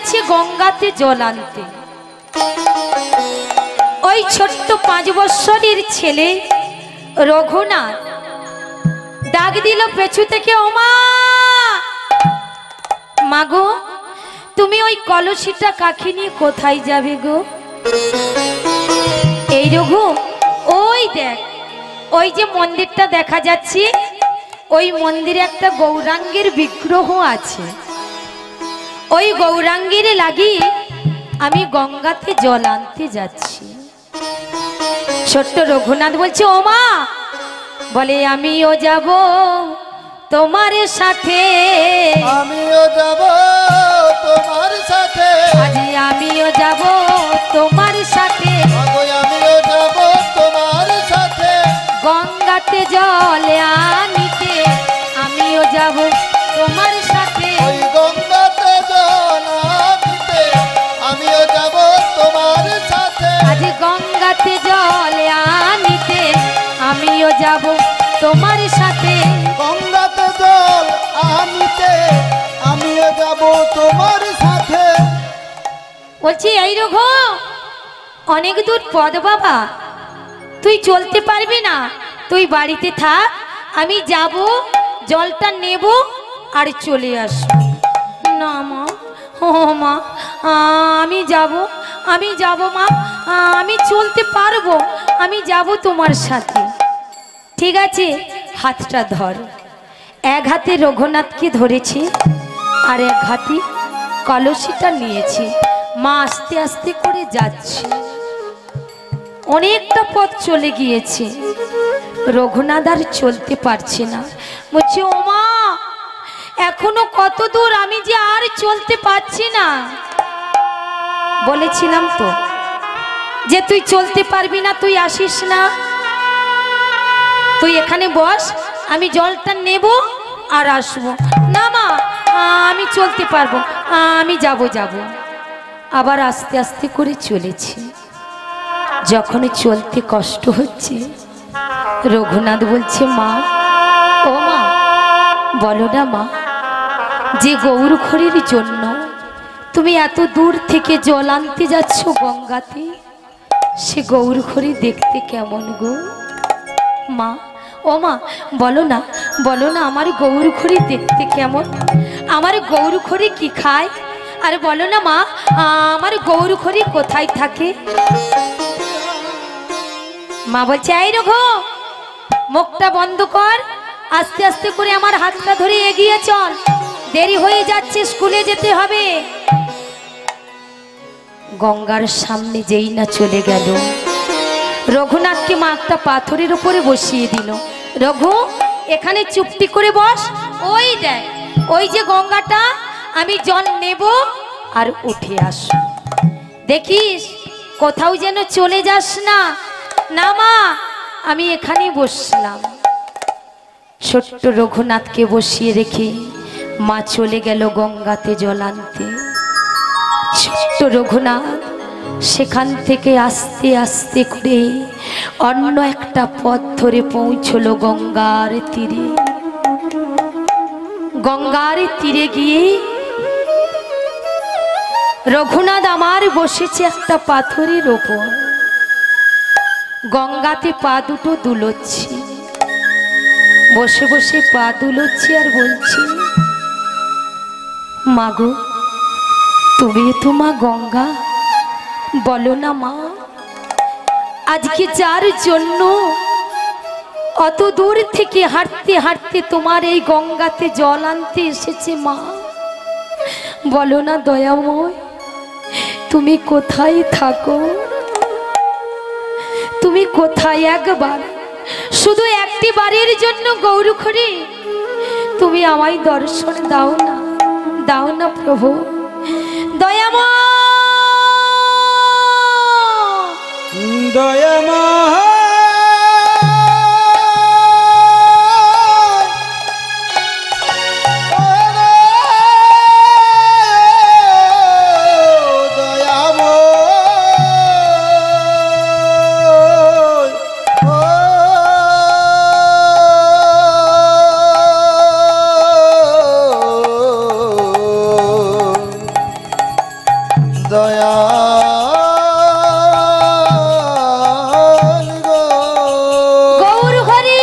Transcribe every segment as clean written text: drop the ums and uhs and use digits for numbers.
যাচ্ছে গঙ্গাতে জল আনতে। ওই ছোট্ট 5 বছরের ছেলে রঘুনাথ ডাক দিল পেছু থেকে, ও মা, মাগো তুমি ওই কলসিটা কাকে নিয়ে কোথায় যাবে গো? এই রঘু, ওই দেখ, ওই যে মন্দিরটা দেখা যাচ্ছে, ওই মন্দিরে একটা গৌরাঙ্গের বিগ্রহ আছে। ওই গৌরাঙ্গের লাগিয়ে আমি গঙ্গাতে জল আনতে যাচ্ছি। ছোট্ট রঘুনাথ বলছে, ও মা, বলে আমিও যাব তোমার সাথে, আমিও যাব তোমার সাথে, আজ আমিও যাব তোমার সাথে, আমিও যাব তোমার সাথে, গঙ্গাতে জল আনিতে আমিও যাব তোমার সাথে, ওই গঙ্গাতে জল আনিতে আমিও যাব তোমার সাথে, আজ গঙ্গাতে জল আনিতে আমিও যাব তোমার সাথে, গঙ্গাতে জল আনিতে আমিও যাব তোমার সাথে। বলছি, এই রঘু, অনেক দূর পথ বাবা, তুই চলতে পারবি না, তুই বাড়িতে থাক, আমি যাব, জলটা নেব আর চলে আসব। না মা, ও মা, আমি যাব মা, আমি চলতে পারবো, আমি যাব তোমার সাথে। ঠিক আছে, হাতটা ধর। এক হাতে রঘুনাথকে ধরেছি আর এক হাতে কলসিটা নিয়েছি। মা আস্তে আস্তে করে যাচ্ছে, অনেকটা পথ চলে গিয়েছে, রঘুনাথ আর চলতে পারছে না। বলছে, ও মা, এখনো কত দূর, আমি যে আর চলতে পারছি না। বলেছিলাম তো যে তুই চলতে পারবি না, তুই আসিস না, তুই এখানে বস, আমি জলটা নেব আর আসবো। না মা, আমি চলতে পারবো, আমি যাব। আবার আস্তে আস্তে করে চলেছি। যখন চলতে কষ্ট হচ্ছে, রঘুনাথ বলছে, মা, ও মা, বলো না মা, যে গৌরখড়ির জন্য তুমি এত দূর থেকে জল আনতে যাচ্ছ গঙ্গাতে, সে গৌরখড়ি দেখতে কেমন গো? মা, ও মা, বলো না, আমার গৌরখড়ি দেখতে কেমন, আমার গৌরখড়ি কি খায়, আর বলো না মা, আমার গৌরখড়ি কোথায় থাকে? মা বলছে, এই রঘু, মুখটা বন্ধ কর, আস্তে আস্তে করে আমার হাতটা ধরে এগিয়ে চল, দেরি হয়ে যাচ্ছে, স্কুলে যেতে হবে। গঙ্গার সামনে যেই না চলে গেল, রঘুনাথকে মা একটা পাথরের উপরে বসিয়ে দিল। রঘু, এখানে চুপটি করে বস, ওই দেখ, ওই যে গঙ্গাটা, আমি জল নেব আর উঠে আসব, দেখিস কোথাও যেন চলে যাস না। না মা, আমি এখানে বসলাম। ছোট্ট রঘুনাথকে বসিয়ে রেখে মা চলে গেল গঙ্গাতে জল আনতে। ছোট্ট রঘুনাথ সেখান থেকে আস্তে আস্তে করে অন্য একটা পথ ধরে পৌঁছলো গঙ্গার তীরে। গঙ্গার তীরে গিয়ে রঘুনাথ আমার বসেছে একটা পাথরের ওপর, গঙ্গাতে পা দুটো দুলোচ্ছি, বসে বসে পা দুলোচ্ছি আর বলছি, মাগো, তুমি তো মা গঙ্গা, বলো না মা, আজকে যার জন্য অত দূর থেকে হাঁটতে হাঁটতে তোমার এই গঙ্গাতে জল আনতে এসেছে, মা বলো না দয়াময়, তুমি কোথায় থাকো, তুমি কোথায়, একবার শুধু একটি বারের জন্য গৌরখড়ি তুমি আমায় দর্শন দাও না প্রভু, দয়াময়, দয়াময়, দয়াল গো। গৌর হরি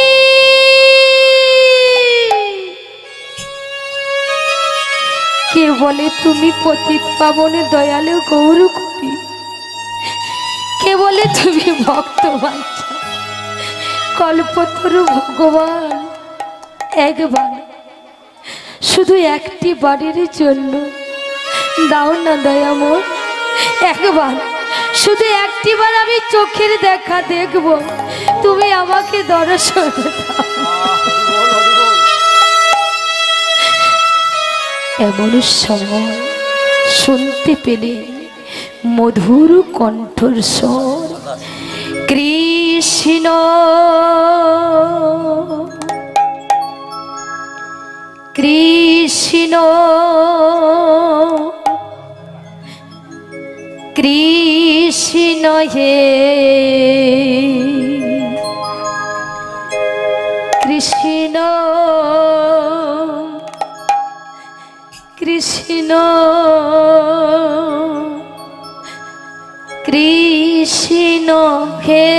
কে বলে তুমি পতিত পাবনে দয়ালু গৌর হরি? কে বলে তুমি ভক্ত বাঞ্ছা কল্পতরু ভগবান? একবার শুধু একটি বাড়ির জন্য দাও না দয়াময়, একবার শুধু একটিবার আমি চোখের দেখা দেখব, তুমি আমাকে দর্শন দাও। এমন সময় শুনতে পেলে মধুর কণ্ঠর স্বর, কৃষ্ণ কৃষ্ণ কৃষ্ণ হে কৃষ্ণ কৃষ্ণ কৃষ্ণ হে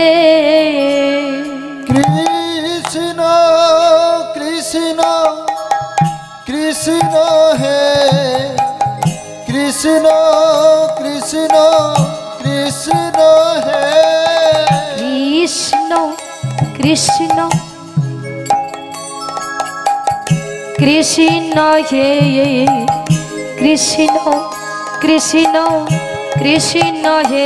কৃষ্ণ কৃষ্ণ কৃষ্ণ হে কৃষ্ণ কৃষ্ণ কৃষ্ণ হে কৃষ্ণ কৃষ্ণ কৃষ্ণ হে কৃষ্ণ কৃষ্ণ কৃষ্ণ হে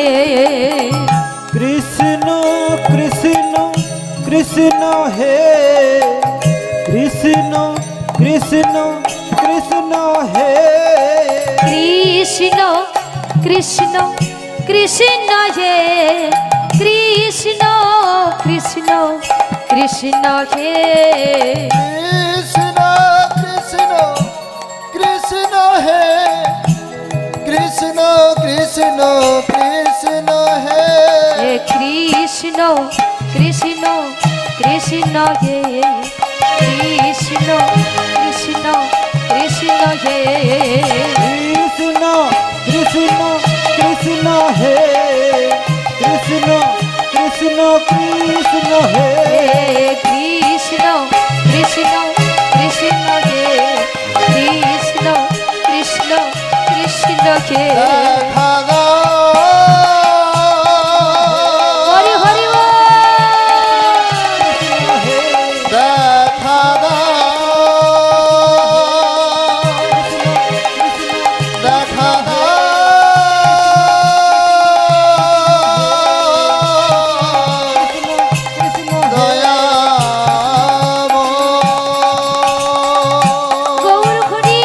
কৃষ্ণ কৃষ্ণ কৃষ্ণ হে কৃষ্ণ কৃষ্ণ কৃষ্ণ হে কৃষ্ণ কৃষ্ণ কৃষ্ণ হে কৃষ্ণ কৃষ্ণ কৃষ্ণ হে কৃষ্ণ কৃষ্ণ কৃষ্ণ হে কৃষ্ণ কৃষ্ণ কৃষ্ণ হে কৃষ্ণ কৃষ্ণ কৃষ্ণ হে কৃষ্ণ কৃষ্ণ কৃষ্ণ হে কৃষ্ণ কৃষ্ণ কৃষ্ণ হে কৃষ্ণ কৃষ্ণ কৃষ্ণ হে কৃষ্ণ কৃষ্ণ কৃষ্ণ হে কৃষ্ণ কৃষ্ণ কৃষ্ণ হে দেখা দাও হরি হরি বল। দেখা দাও দেখা দাও দয়াময় গৌর হরি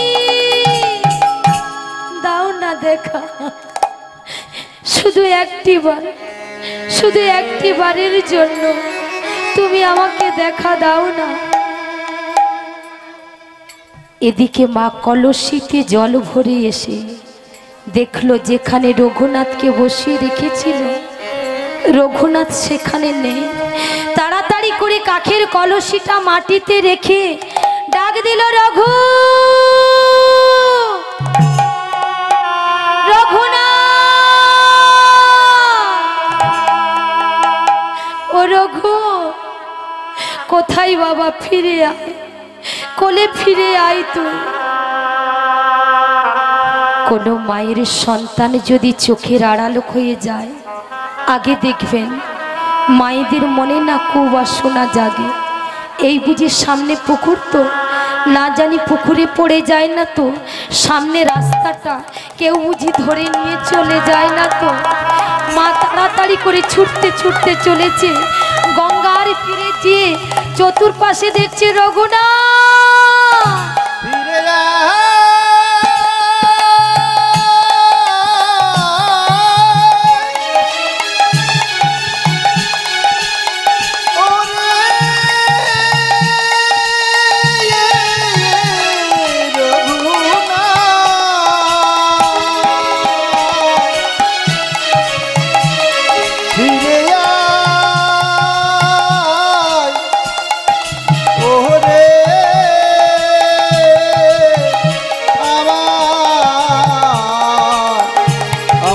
দাও না দেখা, শুধু একটিবার, শুধু একটিবারের জন্য তুমি আমাকে দেখা দাও না। এদিকে মা কলসিতে জল ভরে এসে দেখলো যেখানে রঘুনাথকে বসিয়ে রেখেছিল রঘুনাথ সেখানে নেই। তাড়াতাড়ি করে কাঠের কলসিটা মাটিতে রেখে ডাক দিল, রঘু রঘুনাথ, ও রঘু কোথায় বাবা? ফিরে আয়, কোলে ফিরে আয় তুই। কোনো মায়ের সন্তান যদি চোখের আড়াল হয়ে যায়, আগে দেখবেন মায়েদের মনে না কুবাসনা জাগে। এই বুঝি সামনে পুকুর, তো না জানি পুকুরে পড়ে যায় না তো, সামনে রাস্তাটা কেউ বুঝি ধরে নিয়ে চলে যায় না তো। মা তাড়াতাড়ি করে ছুটতে ছুটতে চলেছে, গঙ্গার তীরে যেয়ে চতুর্পাশে দেখছে রঘুনাথ। ফিরে যা ওরে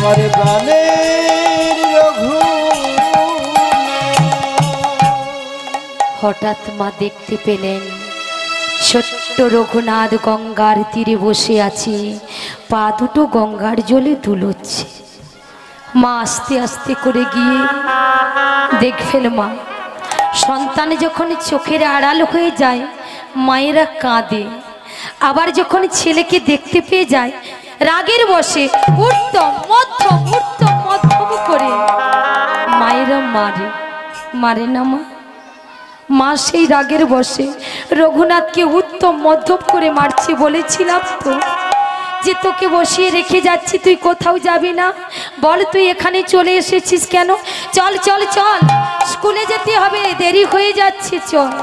আমার প্রাণের রঘু। হঠাৎ মা দেখতে পেলেন ছোট্ট রঘুনাথ গঙ্গার তীরে বসে আছে, পা দুটো গঙ্গার জলে দুলোচ্ছে। মা আস্তে আস্তে করে গিয়ে দেখবেন মা সন্তান যখন চোখের আড়াল হয়ে যায় মায়েরা কাঁদে, আবার যখন ছেলেকে দেখতে পেয়ে যায় রাগের বশে উত্তম মধ্যম করে মায়েরা মারে, মারে না মা? মা সেই রাগের বশে রঘুনাথকে উত্তম মধ্যম করে মারছে। বলেছিলাম তো যে তোকে বসিয়ে রেখে যাচ্ছি, তুই কোথাও যাবি না, বল তুই এখানে চলে এসেছিস কেন? চল চল চল, স্কুলে যেতে হবে, দেরি হয়ে যাচ্ছে, চল।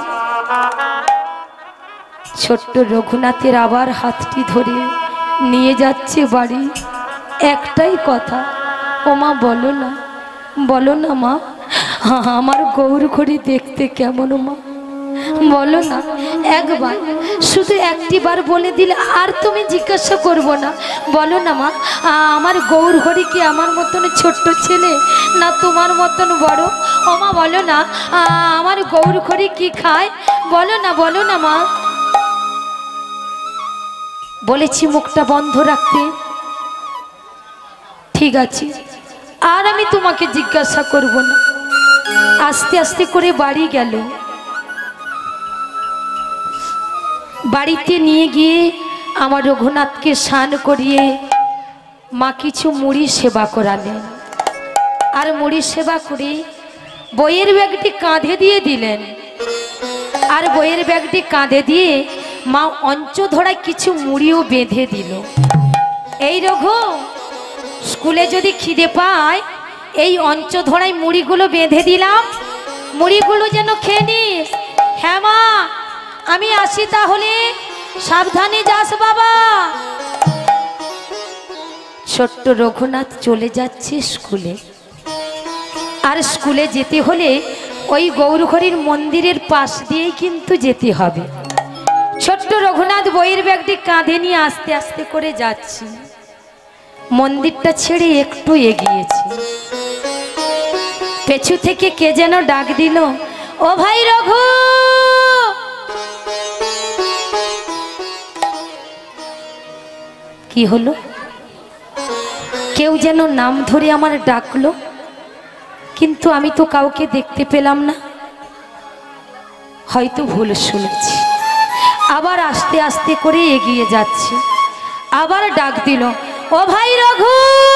ছোট্ট রঘুনাথের আবার হাতটি ধরে নিয়ে যাচ্ছে বাড়ি। একটাই কথা, ও মা বলো না, বলো না মা, আমার গৌর ঘড়ি দেখতে কেমন মা, বলো না একবার, শুধু একটি বার বলে দিলে আর তুমি জিজ্ঞাসা করবো না। বলো না মা, আমার গৌর ঘড়ি কি আমার মতন ছোট্ট ছেলে না তোমার মতন বড়? ও মা বলো না, আমার গৌর ঘড়ি কি খায়? বলো না, বলো না মা। বলেছি মুখটা বন্ধ রাখতে, ঠিক আছে, আর আমি তোমাকে জিজ্ঞাসা করব না। আস্তে আস্তে করে বাড়ি গেল। বাড়িতে নিয়ে গিয়ে আমার রঘুনাথকে স্নান করিয়ে মা কিছু মুড়ি সেবা করালেন, আর মুড়ি সেবা করে বইয়ের ব্যাগটি কাঁধে দিয়ে দিলেন, আর বইয়ের ব্যাগটি কাঁধে দিয়ে মা অঞ্চধরায় কিছু মুড়িও বেঁধে দিল। এই রঘু, স্কুলে যদি খিদে পায় এই অঞ্চধরায় মুড়িগুলো বেঁধে দিলাম, মুড়িগুলো যেন খেয়ে নিস। হ্যাঁ মা, আমি আসি তাহলে, সাবধানে যাস বাবা। ছোট্ট রঘুনাথ চলে যাচ্ছে স্কুলে। আর স্কুলে যেতে হলে ওই গৌরঘড়ির মন্দিরের পাশ দিয়েই কিন্তু যেতে হবে। ছোট্ট রঘুনাথ বইয়ের ব্যাগটি কাঁধে নিয়ে আস্তে আস্তে করে যাচ্ছে। মন্দিরটা ছেড়ে একটু এগিয়েছে, পেছু থেকে কে যেন ডাক দিল, ও ভাই রঘু। কি হলো? কেউ যেন নাম ধরে আমার ডাকলো, কিন্তু আমি তো কাউকে দেখতে পেলাম না, হয়তো ভুল শুনেছি। আবার আস্তে আস্তে করে এগিয়ে যাচ্ছে, আবার ডাক দিল, ও ভাই রঘু।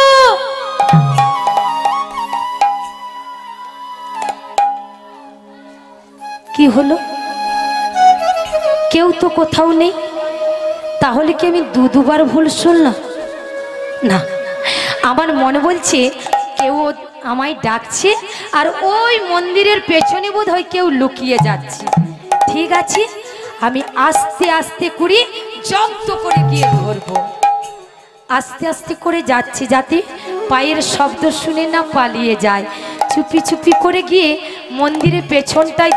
কি হলো? কেউ তো কোথাও নেই, তাহলে কি আমি দুবার ভুল শুনলাম? না, আমার মনে বলছে কেউ আমায় ডাকছে, আর ওই মন্দিরের পেছনে বোধ হয় কেউ লুকিয়ে যাচ্ছে। ঠিক আছে, আমি আস্তে আস্তে করে জব্দ করে গিয়ে ধরবো। আস্তে আস্তে করে যাচ্ছে, যাতে পায়ের শব্দ শুনে না পালিয়ে যায়। চুপি চুপি করে গিয়ে মন্দিরের পেছনটায়।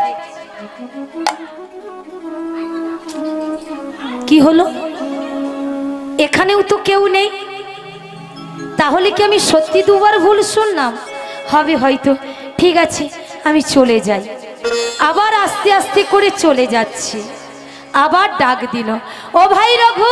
কি হলো? এখানেও তো কেউ নেই, তাহলে কি আমি সত্যি দুবার ভুল শুনলাম? হবে হয়তো। ঠিক আছে, আমি চলে যাই। আবার আস্তে আস্তে করে চলে যাচ্ছি, আবার ডাক দিল, ও ভাই রঘু।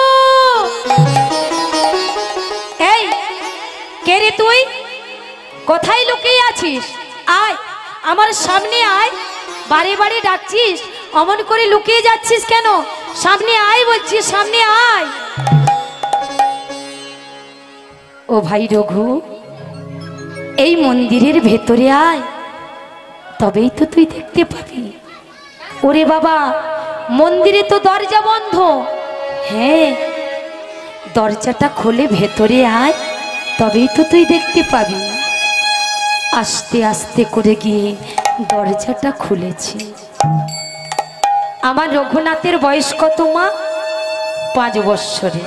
এই কে রে তুই? কোথায় লুকিয়ে আছিস? আয়, আমার সামনে আয়। বারে বারে ডাকছিস, অমন করে লুকিয়ে যাচ্ছিস কেন? সামনে আয় বলছি, সামনে আয়। ও ভাই রঘু, এই মন্দিরের ভেতরে আয়, তবেই তো তুই দেখতে পাবি। ওরে বাবা, মন্দিরে তো দরজা বন্ধ। হ্যাঁ, দরজাটা খুলে ভেতরে আয়, তবেই তো তুই দেখতে পাবি। আস্তে আস্তে করে গিয়ে দরজাটা খুলেছি। আমার রঘুনাথের বয়স কত মা? 5 বৎসরে।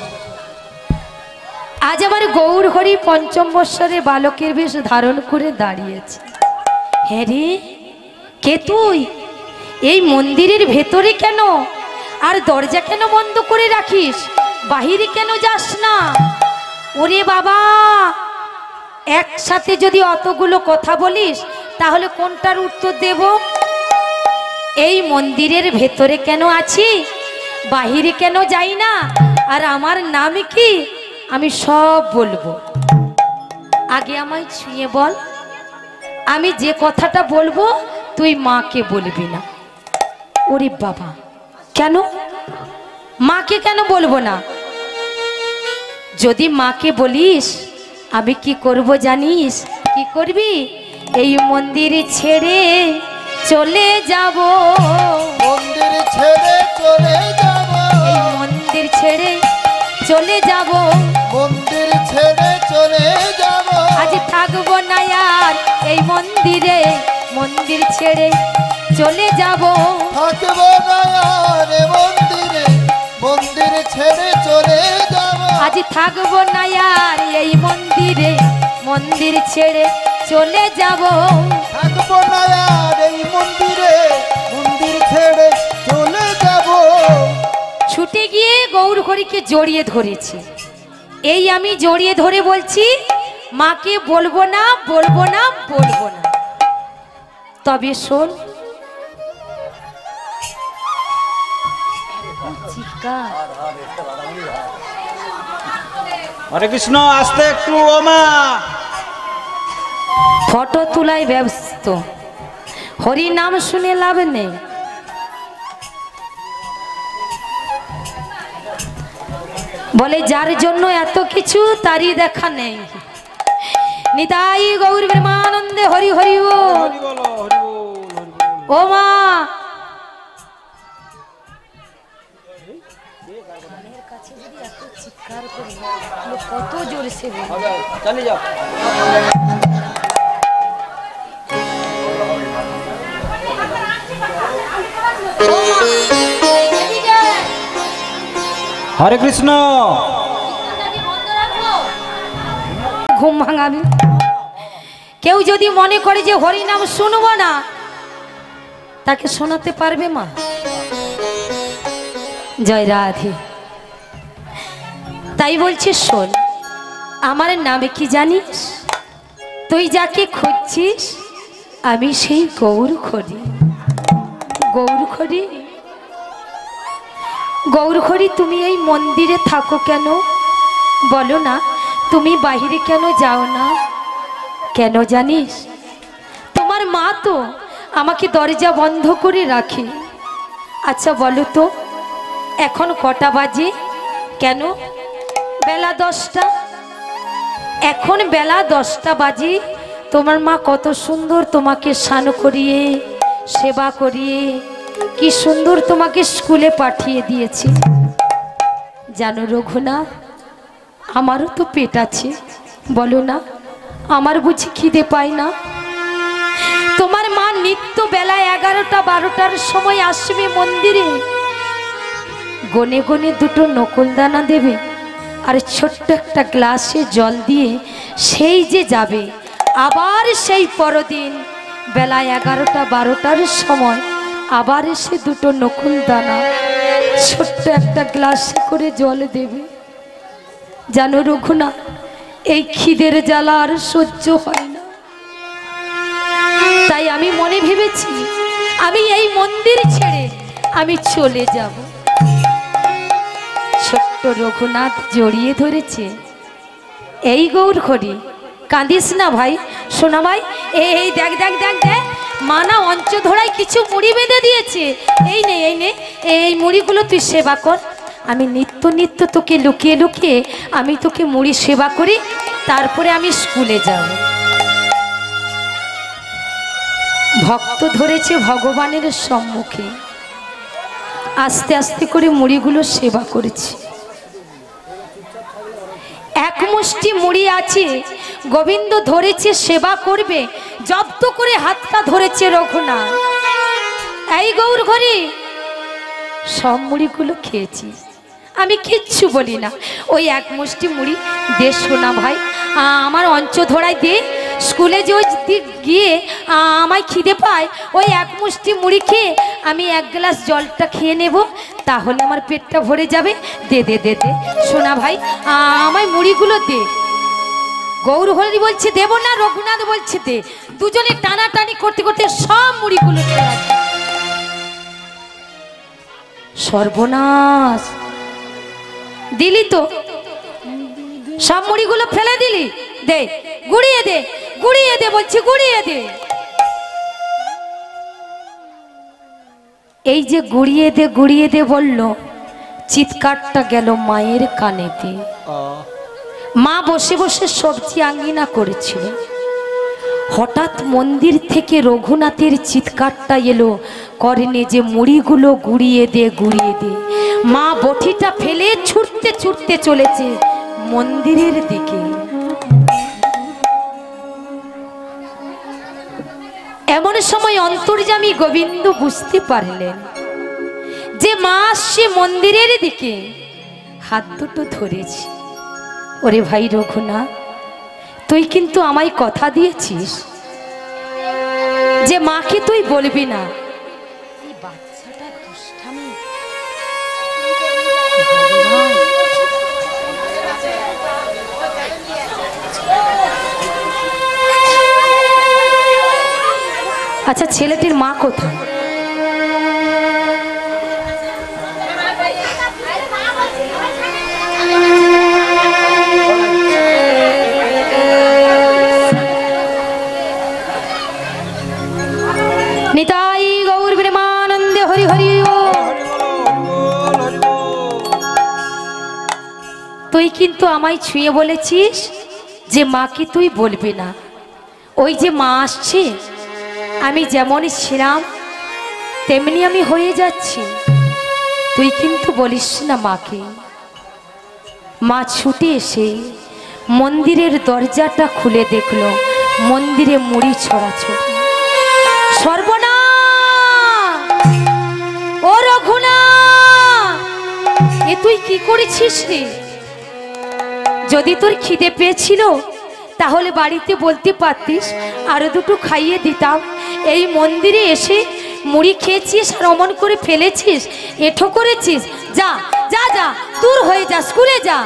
আজ আমার গৌর হরি 5ম বৎসরে বালকের বেশ ধারণ করে দাঁড়িয়েছে। হ্যাঁ রে, কে তুই? এই মন্দিরের ভেতরে কেন? আর দরজা কেন বন্ধ করে রাখিস? বাহিরে কেন যাস না? ওরে বাবা, একসাথে যদি অতগুলো কথা বলিস তাহলে কোনটার উত্তর দেব? এই মন্দিরের ভেতরে কেন আছি, বাহিরে কেন যাই না, আর আমার নাম কি, আমি সব বলবো। আগে আমায় ছুঁয়ে বল, আমি যে কথাটা বলবো তুই মাকে বলবি না। ওরে বাবা, কেন মাকে কেন বলবো না? যদি মাকে বলিস আমি কি করব জানিস? কি করবি? এই মন্দির ছেড়ে চলে যাব, মন্দির ছেড়ে চলে যাব, এই মন্দির ছেড়ে চলে যাব, মন্দির ছেড়ে চলে যাব, আজ থাকবো না আর এই মন্দিরে, মন্দির ছেড়ে চলে যাব, থাকবো না আর এ মন্দিরে, মন্দির ছেড়ে চলে যাব, আজ থাকবো না আর এই মন্দিরে, মন্দির ছেড়ে চলে যাব। থাকবো না আর এই মন্দিরে, মন্দির ছেড়ে চলে যাব। ছুটে গিয়ে গৌরহরিকে জড়িয়ে ধরেছি। এই আমি জড়িয়ে ধরে বলছি মাকে বলবো না, বলবো না, বলবো না। তবে শোন, হরে কৃষ্ণ, আসতে একটু। ও মা, ফটো তোলায় ব্যস্ত, হরি নাম শুনে লাভ নেই। বলে যার জন্য এত কিছু তারই দেখা নেই। নিতাই গৌর প্রেমানন্দে হরি হরি ও। হরি বলো, হরি বল, হরি বল। ও মা, কত জোরছে চালিয়ে যাও। হরে কৃষ্ণ। ঘুম ভাঙাবি। কেউ যদি মনে করে যে হরি নাম শুনবো না, তাকে শোনাতে পারবে মা? জয় রাধে। তাই বলছি শোন, আমার নামে কি জানিস? তুই যাকে খুঁজছিস আমি সেই গৌরহরি। গৌরহরি, গৌরহরি, তুমি এই মন্দিরে থাকো কেন বলো না? তুমি বাহিরে কেন যাও না? কেন জানিস? তোমার মা তো আমাকে দরজা বন্ধ করে রাখে। আচ্ছা বলো তো এখন কটা বাজে? কেন? বেলা 10টা। এখন বেলা 10টা বাজে। তোমার মা কত সুন্দর তোমাকে স্নান করিয়ে সেবা করিয়ে কি সুন্দর তোমাকে স্কুলে পাঠিয়ে দিয়েছে। জানো রঘুনাথ, আমারও তো পেট আছে, বলো না? আমার বুঝি খিদে পায় না? তোমার মা নিত্য বেলা 11টা 12টার সময় আসবে মন্দিরে, গনে গনে দুটো নকুলদানা দেবে আর ছোট্ট একটা গ্লাসে জল দিয়ে সেই যে যাবে। আবার সেই পরদিন বেলা 11টা 12টার সময় আবার এসে দুটো নকুলদানা ছোট্ট একটা গ্লাসে করে জল দেবে। জানো রঘুনাথ, এই খিদের জ্বালা আর সহ্য হয় না। তাই আমি মনে ভেবেছি আমি এই মন্দির ছেড়ে আমি চলে যাব। ছোট্ট রঘুনাথ জড়িয়ে ধরেছে। এই গৌরহরি, কাঁদিস না ভাই, শোনা ভাই, এই দেখ দেখ দেখ দেখ, মা না অঞ্চধরায় কিছু মুড়ি বেঁধে দিয়েছে। এই নে, এই নে, এই মুড়িগুলো তুই সেবা কর। আমি নিত্য নিত্য তোকে লুকিয়ে লুকিয়ে আমি তোকে মুড়ি সেবা করি, তারপরে আমি স্কুলে যাব। ভক্ত ধরেছে ভগবানের সম্মুখে, আস্তে আস্তে করে মুড়িগুলো সেবা করেছি। এক মুষ্টি মুড়ি আছে, গোবিন্দ ধরেছে সেবা করবে, জব্দ করে হাতটা ধরেছে রঘুনাথ। এই গৌরহরি, সব মুড়িগুলো খেয়েছি, আমি কিচ্ছু বলি না। ওই এক মুষ্টি মুড়ি দে সোনা ভাই, আমার অঞ্চধরায় দে। স্কুলে যে গিয়ে আমায় খিদে পায়, ওই এক মুষ্টি মুড়ি খেয়ে আমি এক গ্লাস জলটা খেয়ে নেব, তাহলে আমার পেটটা ভরে যাবে। দে দে দে দে সোনা ভাই, আমায় মুড়িগুলো দে। গৌর হরি বলছে দেব না, রঘুনাথ বলছে দে। দুজনে টানাটানি করতে করতে সব মুড়িগুলো ফেলা যায়। সর্বনাশ, দিলি তো সব মুড়িগুলো ফেলে দিলি, দে গুড়িয়ে দে, গুড়িয়ে দে বলছি, গুড়িয়ে দে। এই যে গুড়িয়ে দে গুড়িয়ে দে বলল, চিৎকারটা গেল মায়ের কানেতে। মা বসে বসে সবজি আঙ্গিনা করেছিল। হঠাৎ মন্দির থেকে রঘুনাথের চিৎকারটা এলো কর্ণে যে মুড়িগুলো গুড়িয়ে দে গুড়িয়ে দে। মা বটিটা ফেলে ছুটতে ছুটতে চলেছে মন্দিরের দিকে। এমন সময় অন্তর্যামী গোবিন্দ বুঝতে পারলেন যে মা আসছে মন্দিরের দিকে, হাত দুটো ধরেছে। ওরে ভাই রঘুনাথ, তুই কিন্তু আমায় কথা দিয়েছিস যে মাকে তুই বলবি না। এই বাচ্চাটা দুষ্টামি। আচ্ছা, ছেলেটির মা কোথায়? নিতাই গৌর প্রেমানন্দে হরি হরি। তুই কিন্তু আমায় ছুঁয়ে বলেছিস যে মাকে তুই বলবি না। ওই যে মা আসছে, আমি যেমনই ছিলাম তেমনি আমি হয়ে যাচ্ছি, তুই কিন্তু বলিস না মাকে। মা ছুটে এসে মন্দিরের দরজাটা খুলে দেখলো মন্দিরে মুড়ি ছড়াছড়ি। সর্বনাশ, ও রঘুনাথ, এ তুই কি করেছিস রে? যদি তোর খিদে পেয়েছিল তাহলে বাড়িতে বলতে পারতিস, আরো দুটো খাইয়ে দিতাম। এই মন্দিরে এসে মুড়ি খেয়েছিস আর অমন করে ফেলেছিস, এঠো করেছিস। যা যা যা, দূর হয়ে যা, স্কুলে যা।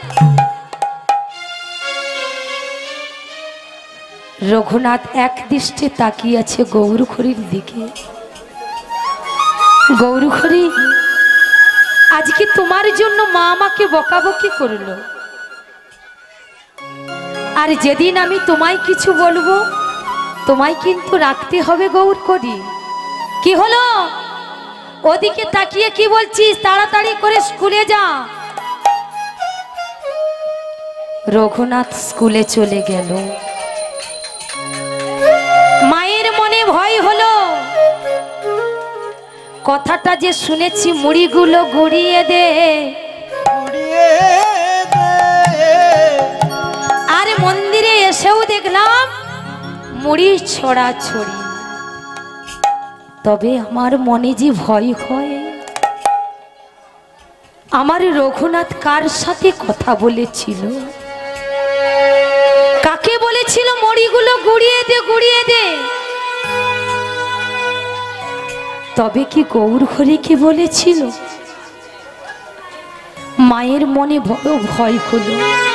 রঘুনাথ এক দৃষ্টে তাকিয়ে আছে গৌরখড়ির দিকে। গৌরখড়ি, আজকে তোমার জন্য মা আমাকে বকাবকি করলো, আর যেদিন আমি তোমায় কিছু বলবো তোমায় কিন্তু রাখতে হবে গৌরখড়ি। কি হলো? ওদিকে তাকিয়ে কি বলছিস? তাড়াতাড়ি করে স্কুলে যা। রঘুনাথ স্কুলে চলে গেল। মায়ের মনে ভয় হলো, কথাটা যে শুনেছি মুড়িগুলো গুড়িয়ে দে, আর মন্দিরে এসেও দেখলাম মুড়ি ছড়াছড়ি। তবে আমার মনে যে ভয় হয়, আমার রঘুনাথ কার সাথে কথা বলেছিল, কাকে বলেছিল মুড়িগুলো গুড়িয়ে দে গুড়িয়ে দে? তবে কি গৌরহরিকে বলেছিল? মায়ের মনে বড় ভয় হলো।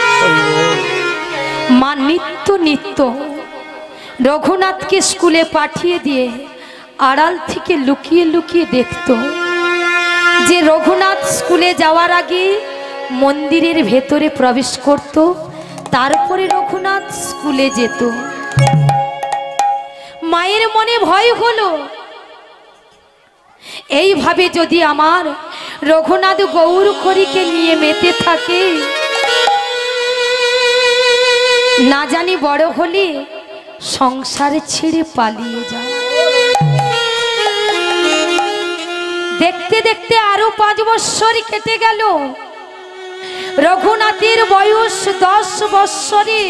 মা নিত্য নিত্য রঘুনাথকে স্কুলে পাঠিয়ে দিয়ে আড়াল থেকে লুকিয়ে লুকিয়ে দেখত যে রঘুনাথ স্কুলে যাওয়ার আগে মন্দিরের ভেতরে প্রবেশ করত, তারপরে রঘুনাথ স্কুলে যেত। মায়ের মনে ভয় হলো, এইভাবে যদি আমার রঘুনাথ গৌরখড়িকে নিয়ে মেতে থাকে, না জানি বড় হলে সংসার ছেড়ে পালিয়ে যায়। দেখতে দেখতে আরো 5 বৎসর কেটে গেল। রঘুনাথের বয়স 10 বৎসরে।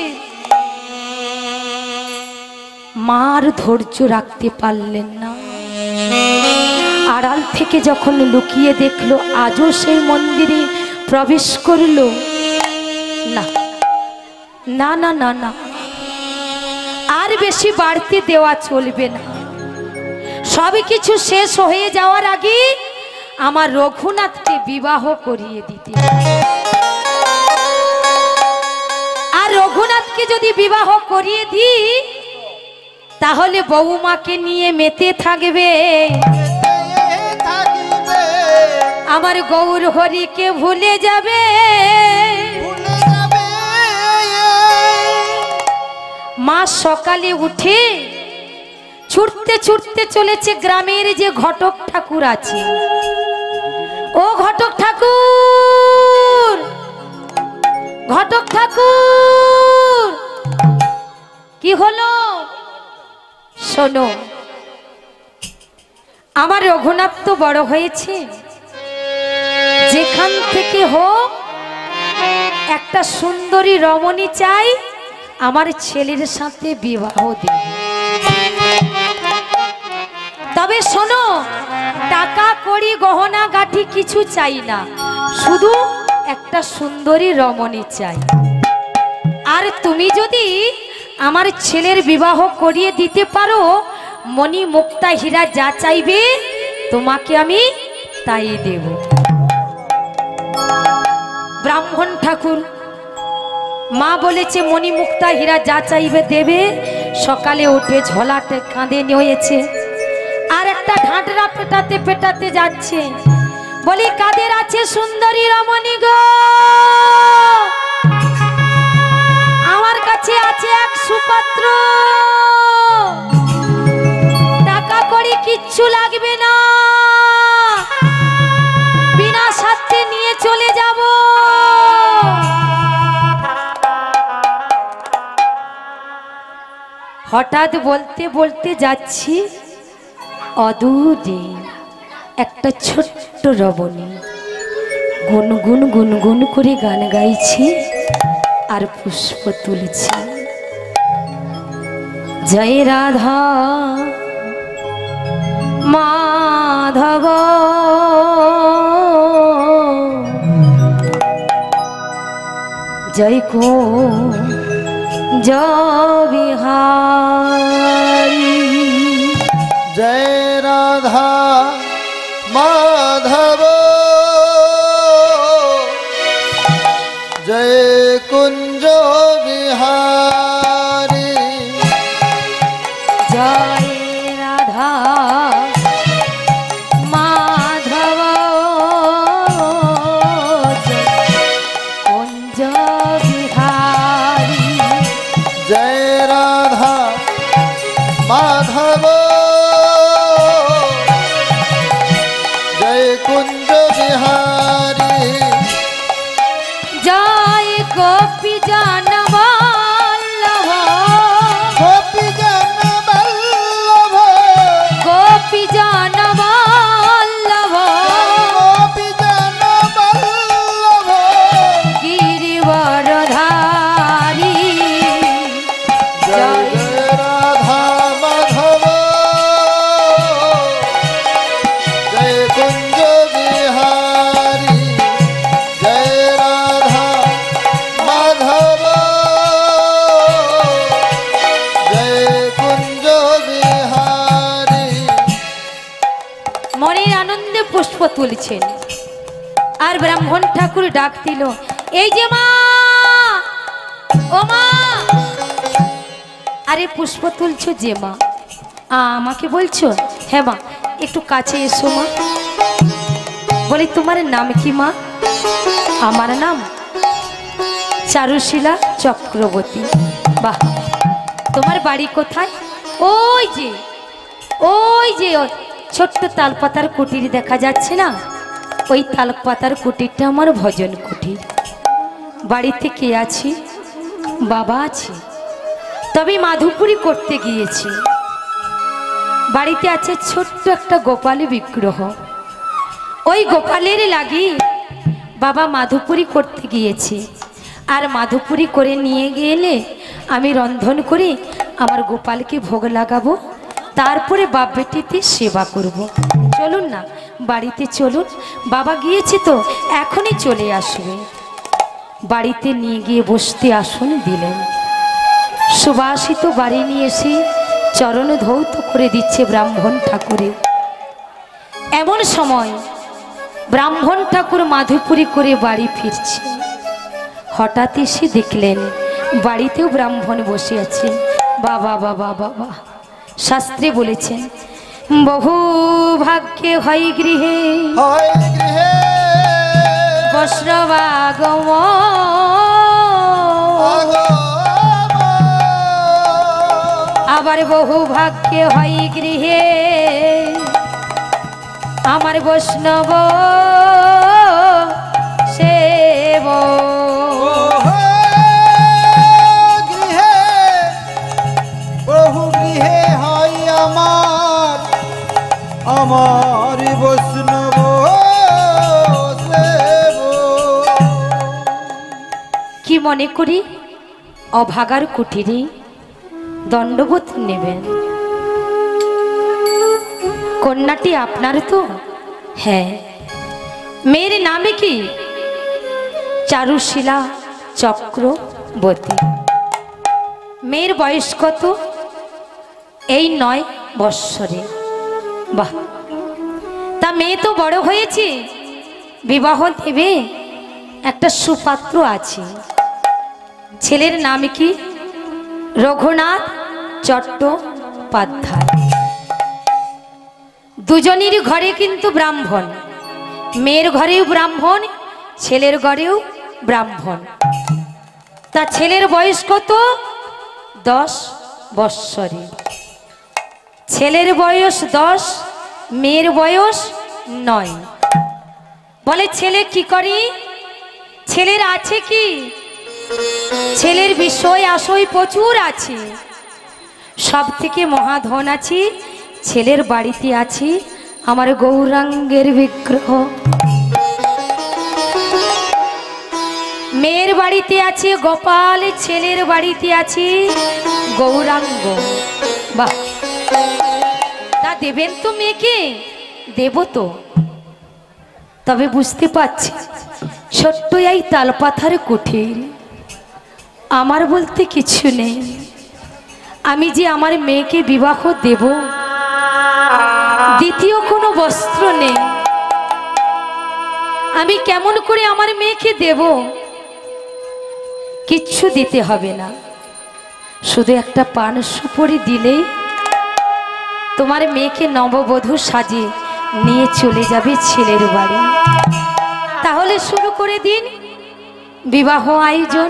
মার ধৈর্য রাখতে পারলেন না। আড়াল থেকে যখন লুকিয়ে দেখলো আজও সেই মন্দিরে প্রবেশ করলো, না না না না না, আর বেশি বাড়তে দেওয়া চলবে না। সব কিছু শেষ হয়ে যাওয়ার আগে আমার রঘুনাথকে বিবাহ করিয়ে দিতে। আর রঘুনাথকে যদি বিবাহ করিয়ে দিই তাহলে বৌমাকে নিয়ে মেতে থাকবে, থাকিবে আমার গৌর হরিকে ভুলে যাবে। ভুলে যাবে। মা সকালে উঠে ছুটতে ছুটতে চলেছে গ্রামের যে ঘটক ঠাকুর আছে। ও ঘটক ঠাকুর, ঘটক ঠাকুর, কি হলো? শোনো, আমার রঘুনাথ তো বড় হয়েছে, যেখান থেকে হোক একটা সুন্দরী রমণী চাই, আমার ছেলের সাথে বিবাহ দেব। তবে শোনো, টাকা কড়ি গহনা গাঠি কিছু চাই না, শুধু একটা সুন্দরী রমণী চাই। আর তুমি যদি আমার ছেলের বিবাহ করিয়ে দিতে পারো, মণি মুক্তা হীরা যা চাইবে তোমাকে আমি তাই দেব। ব্রাহ্মণ ঠাকুর, মা বলেছে মণি মুক্তা হীরা যা চাইবে দেবে। সকালে উঠে ঝোলাতে কাঁধে নিয়েছে, আর একটা ঢাঁটরা পেটাতে পেটাতে যাচ্ছে। বলি, কাদের আছে সুন্দরী রমণী গো? আমার কাছে আছে এক সুপাত্র, টাকা কড়ি কিচ্ছু লাগবে না, বিনা স্বার্থে নিয়ে চলে যাব। হঠাৎ বলতে বলতে যাচ্ছি, অদূরে একটা ছোট্ট রমণী গুনগুন গুনগুন করে গান গাইছি আর পুষ্প তুলছি। জয় রাধা মাধব, জয় কো বিহারী। জয় রাধা মাধব, জয় কুঞ্জ বিহারী। জয় রাধা মাধব, কুঞ্জ বিহারী। জয় রাধা মাধব, জয় কুঞ্জ বিহারী। জয় গোপী জন বল্লভ, গোপী জন বল্লভ, গোপী জন বল্লভ, গোপী জন বল্লভ। গিরিবরধারী। জয় রাধা মাধব, জয় কুঞ্জ বিহারী। জয় রাধা মাধব, জয় কুঞ্জ বিহারী। মনের আনন্দে পুষ্প তুলছেন, আর ব্রাহ্মণ ঠাকুর ডাক দিল, এই যে মা, ও মা। আরে পুষ্প তুলছো যে মা, আমাকে বলছো? হ্যাঁ মা, একটু কাছে এসো মা। বলি, তোমার নাম কি মা? আমার নাম চারুশীলা চক্রবর্তী। বাহ, তোমার বাড়ি কোথায়? ওই যে, ওই যে ছোট্ট তালপাতার কুটির দেখা যাচ্ছে না, ওই তালপাতার কুটিরটা আমার ভজন কুটির। বাড়িতে কে আছে? বাবা আছে, তবে মাধুপুরি করতে গিয়েছি। বাড়িতে আছে ছোট্ট একটা গোপালের বিগ্রহ, ওই গোপালের লাগি বাবা মাধুপুরি করতে গিয়েছে। আর মাধুপুরি করে নিয়ে গেলে আমি রন্ধন করে আমার গোপালকে ভোগ লাগাবো, তারপরে বাপ বেটিতে সেবা করব। চলুন না, বাড়িতে চলুন, বাবা গিয়েছে তো এখনই চলে আসবে। বাড়িতে নিয়ে গিয়ে বসতে আসন দিলেন। সুবাসিত বাড়ি নিয়ে এসে চরণ ধৌত করে দিচ্ছে ব্রাহ্মণ ঠাকুরের। এমন সময় ব্রাহ্মণ ঠাকুর মাধুপুরি করে বাড়ি ফিরছে। হঠাৎ এসে দেখলেন বাড়িতেও ব্রাহ্মণ বসে আছে। বাবা বাবা বাবা, শাস্ত্রে বলেছেন বহু ভাগ্যে হয় গৃহে হয় গৃহে বৈষ্ণবাগম, আবার বহু ভাগ্যে হয় গৃহে আমার বৈষ্ণব সেব। গৃহে বহু গৃহে হয় আমার আমার বৈষ্ণব সেব। কি মনে করি অভাগার কুটিরে দণ্ডবোধ নেবেন। কন্যাটি আপনার তো? হ্যাঁ। মেয়ের নামে কি? চারুশীলা চক্রবর্তী। মেয়ের বয়স কত? এই 9 বৎসরে। বাহ, তা মেয়ে তো বড় হয়েছে, বিবাহ দেবে, একটা সুপাত্র আছে। ছেলের নাম কি? রঘুনাথ চট্টোপাধ্যায়। দুজনের ঘরে কিন্তু ব্রাহ্মণ, মেয়ের ঘরেও ব্রাহ্মণ, ছেলের ঘরেও ব্রাহ্মণ। তা ছেলের বয়স কত? 10 বৎসরে। ছেলের বয়স 10, মেয়ের বয়স 9। বলে ছেলে কি করে? ছেলের আছে কি? ছেলের বিষয় আশয় প্রচুর আছে। সব থেকে মহাধন আছে ছেলের বাড়িতে আছে আমার গৌরাঙ্গের বিগ্রহ। মেয়ের বাড়িতে আছে গোপাল, ছেলের বাড়িতে আছে গৌরাঙ্গ। বাহ, তা দেবেন তো মেয়েকে? দেব তো, তবে বুঝতে পারছি ছোট্ট এই তালপাথার কুঠির, আমার বলতে কিছু নেই। আমি যে আমার মেয়েকে বিবাহ দেব, দ্বিতীয় কোনো বস্ত্র নেই। আমি কেমন করে আমার মেয়েকে দেব? কিচ্ছু দিতে হবে না, শুধু একটা পান সুপারি দিলেই তোমার মেয়েকে নববধূ সাজিয়ে নিয়ে চলে যাবে ছেলের বাড়ি। তাহলে শুরু করে দিন বিবাহ আয়োজন।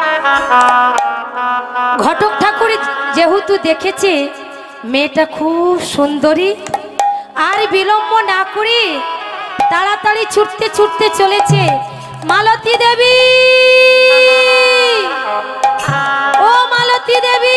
ঘটক ঠাকুর যেহেতু দেখেছে মেয়েটা খুব সুন্দরী, আর বিলম্ব না করে তাড়াতাড়ি ছুটতে ছুটতে চলেছে। মালতী দেবী, ও মালতী দেবী,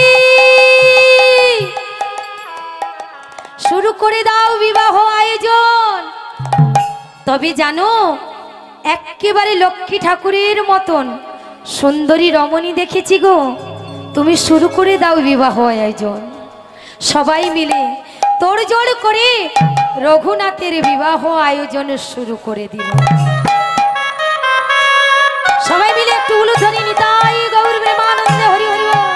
শুরু করে দাও বিবাহ আয়োজন। তবে জানো, একেবারে লক্ষ্মী ঠাকুরের মতন সুন্দরী রমণী দেখেছি গো। তুমি শুরু করে দাও বিবাহ আয়োজন। সবাই মিলে তোড়জোড় করে রঘুনাথের বিবাহ আয়োজন শুরু করে দিল। সবাই মিলে একটু উলুধ্বনি নিতাই গৌর প্রেমানন্দে হরি হরি বল।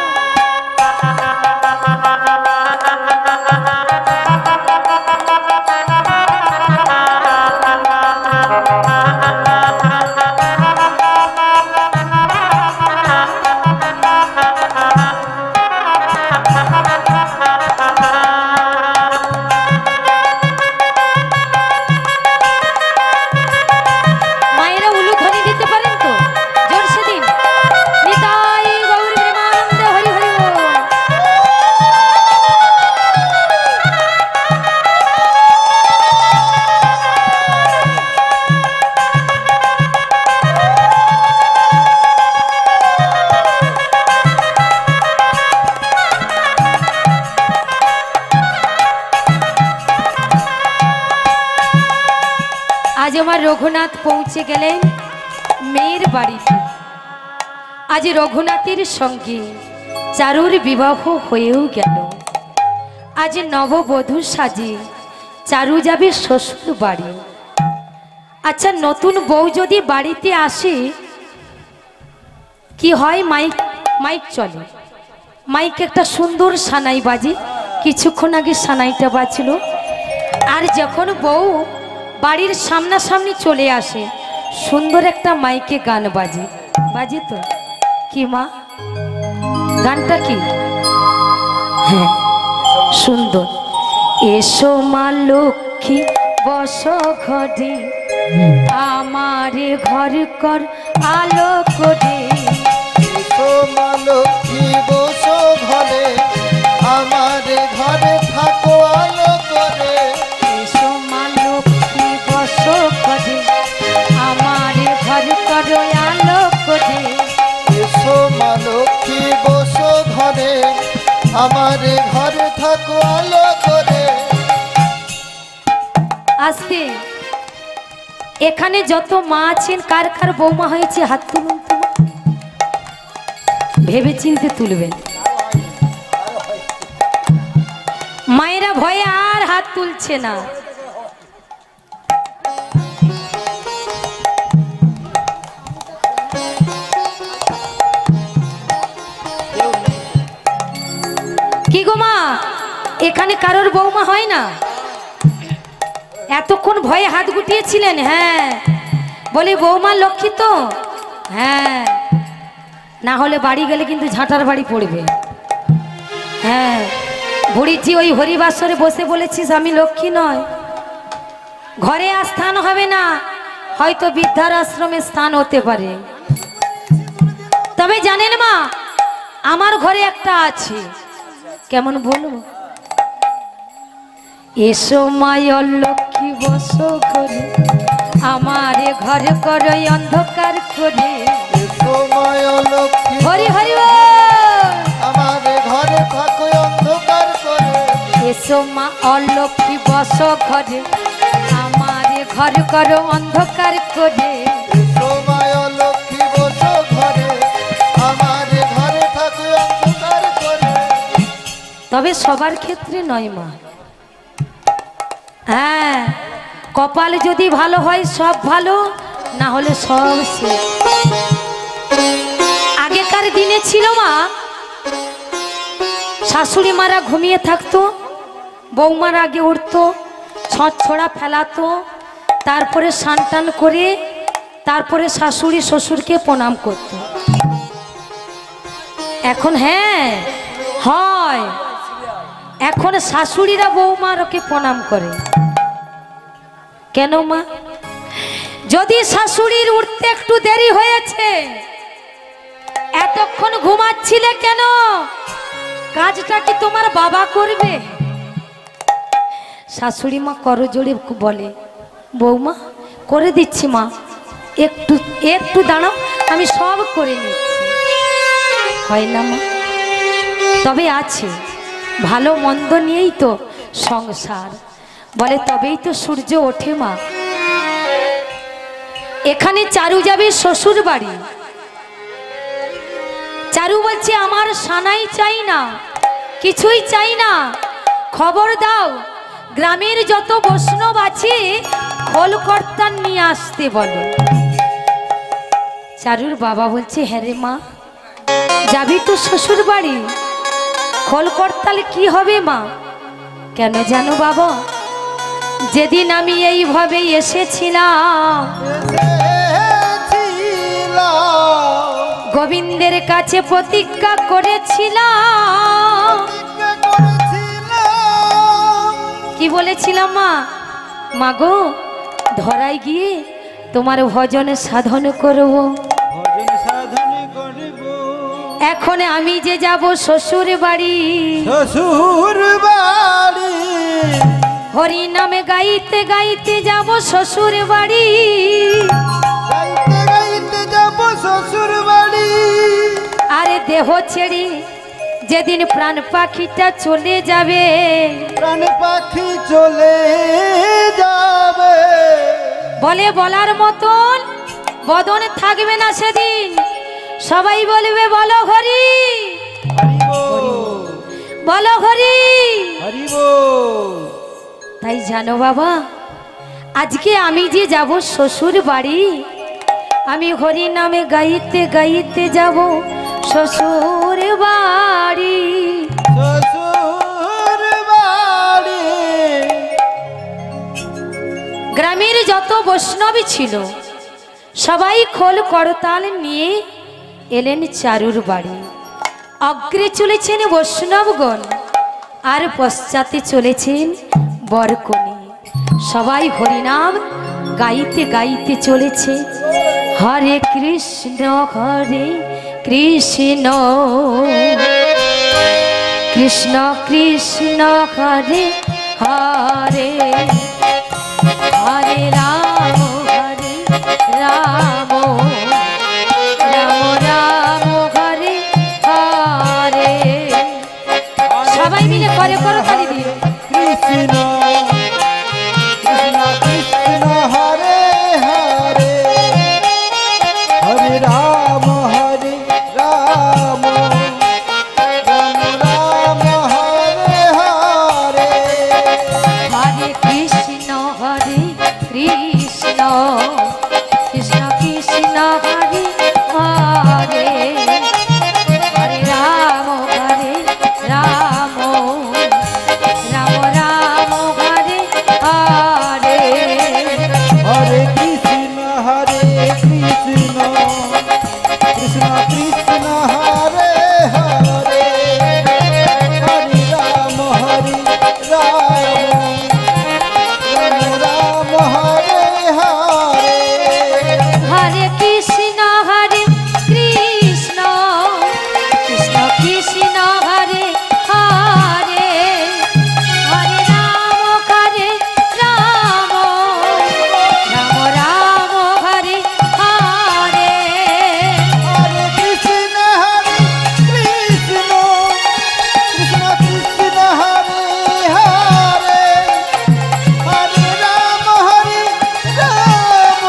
আজ আমার রঘুনাথ পৌঁছে গেলেন মেয়ের বাড়িতে। আজ রঘুনাথের সঙ্গে চারুর বিবাহ হয়েও গেল। আজ নববধূ সাজে চারু যাবে শ্বশুর বাড়ি। আচ্ছা, নতুন বউ যদি বাড়িতে আসে কি হয়? মাইক মাইক চলে, মাইক একটা সুন্দর সানাই বাজে। কিছুক্ষণ আগে সানাইটা বাজলো। আর যখন বউ বাড়ির সামনাসামনি চলে আসে, সুন্দর একটা মাইকে গান বাজে। বাজে তো কি মা? গানটা কি? হ্যাঁ, সুন্দর। এসো মা লক্ষ্মী বস ঘরে, আমারে ঘর কর আলো করে। এসো মা লক্ষ্মী বসো ঘরে, আমার ঘরে থাকো আলো করে। এসো মা লক্ষ্মী বস ঘরে, আমারে ঘর কর আলো করে। এসো মা লক্ষ্মী বসো ঘরে, আমার ঘরে থাকো আলো করে। আজকে এখানে যত মা আছেন, কার কার বৌমা হয়েছে হাত তুলুন তো, ভেবে চিনতে তুলবেন। মায়েরা ভয়ে আর হাত তুলছে না। কি গো মা, এখানে কারোর বৌমা হয় না? এতক্ষণ ভয়ে হাত গুটিয়েছিলেন। হ্যাঁ, বলি বৌমা লক্ষ্মী তো? হ্যাঁ, না হলে বাড়ি গেলে কিন্তু ঝাঁটার বাড়ি পড়বে। হ্যাঁ, বুড়িজি ওই হরিবাসরে বসে বলেছিস আমি লক্ষ্মী নয়, ঘরে আর স্থান হবে না, হয়তো বৃদ্ধার আশ্রমে স্থান হতে পারে। তবে জানেন মা, আমার ঘরে একটা আছে। কেমন বলবো? এসো মায় লক্ষ্মী বসো ঘরে, আমারে ঘর করো অন্ধকার করে। এসো মায় লক্ষ্মী হরি হরি বল। আমার ঘরে থাকো অন্ধকার করে। এসো মা অলক্ষ্মী বসো ঘরে, আমারে ঘর করো অন্ধকার করে। এসো মায় লক্ষ্মী বসো ঘরে, আমার ঘরে থাকো অন্ধকার করে। তবে সবার ক্ষেত্রে নয় মা। হ্যাঁ, কপাল যদি ভালো হয় সব ভালো, না হলে সব শেষ। আগেকার দিনে ছিল মা, শাশুড়ি মারা ঘুমিয়ে থাকতো, বৌমার আগে উঠতো, ছড়া ফেলাতো, তারপরে স্নান টান করে তারপরে শাশুড়ি শ্বশুরকে প্রণাম করতো। এখন হ্যাঁ হয়, এখন শাশুড়িরা বৌমার ওকে প্রণাম করে। কেন মা? যদি শাশুড়ির উঠতে একটু দেরি হয়েছে, এতক্ষণ ঘুমাচ্ছিলে কেন? কাজটা কি তোমার বাবা করবে? শাশুড়ি মা করজোড়ে বলে, বৌমা করে দিচ্ছি মা, একটু একটু দাঁড়াও, আমি সব করে নিচ্ছি। হয় না মা? তবে আছে, ভালো মন্দ নিয়েই তো সংসার, বলে তবেই তো সূর্য ওঠে মা। এখানে চারু যাবে শ্বশুর বাড়ি। চারু বলছে আমার সানাই চাই না, কিছুই চাই না, খবর দাও গ্রামের যত বৈষ্ণব আছে খোলকর্তার নিয়ে আসতে বলো। চারুর বাবা বলছে হ্যাঁ রে মা, যাবি তো শ্বশুর বাড়ি, খোলকর্তালে কি হবে মা? কেন জানো বাবা, যেদিন আমি এইভাবে এসেছিলাম গোবিন্দের কাছে প্রতিজ্ঞা করেছিলাম। কি বলেছিলাম মা? মাগো ধরাই গিয়ে তোমার ভজনে সাধন করব। এখন আমি যে যাব শ্বশুর বাড়ি, শ্বশুর বাড়ি হরি নামে গাইতে গাইতে যাব শ্বশুর বাড়ি। গাইতে গাইতে যাব শ্বশুর বাড়ি। আরে দেহ ছেড়ে যেদিন প্রাণ পাখিটা চলে যাবে, প্রাণ পাখি চলে যাবে, বলে বলার মতন বদন থাকবে না সেদিন। সবাই বলবে বলো হরি, বলো হরি। তাই জানো বাবা, আজকে আমি যে যাব শ্বশুর বাড়ি, আমি হরি নামে গাইতে গাইতে যাব শ্বশুর বাড়ি। শ্বশুর বাড়ি। গ্রামের যত বৈষ্ণবী ছিল সবাই খোল করতাল নিয়ে এলেন চারুর বাড়ি। অগ্রে চলেছেন বৈষ্ণবগণ আর পশ্চাতে চলেছেন বরকনে। সবাই হরিনাম গাইতে গাইতে চলেছে। হরে কৃষ্ণ কৃষ্ণ কৃষ্ণ কৃষ্ণ হরে হরে হরে রাম রাম রাম রাম হরে হরে। সবাই মিলে করে করো তালি দিয়ে। কৃষ্ণ কৃষ্ণ কৃষ্ণ হরে হরে হরে রাম রাম রাম হরে হরে। হরে কৃষ্ণ কৃষ্ণ কৃষ্ণ কৃষ্ণ হরে হরে হরে রাম রাম রাম রাম হরে হরে। হরে কৃষ্ণ কৃষ্ণ কৃষ্ণ কৃষ্ণ হরে হরে হরে রাম রাম হরে হরে। হরে কৃষ্ণ কৃষ্ণ কৃষ্ণ কৃষ্ণ হরে হরে হরে রাম রাম রাম রাম হরে হরে। হরে কৃষ্ণ কৃষ্ণ কৃষ্ণ কৃষ্ণ হরে হরে হরে রাম রাম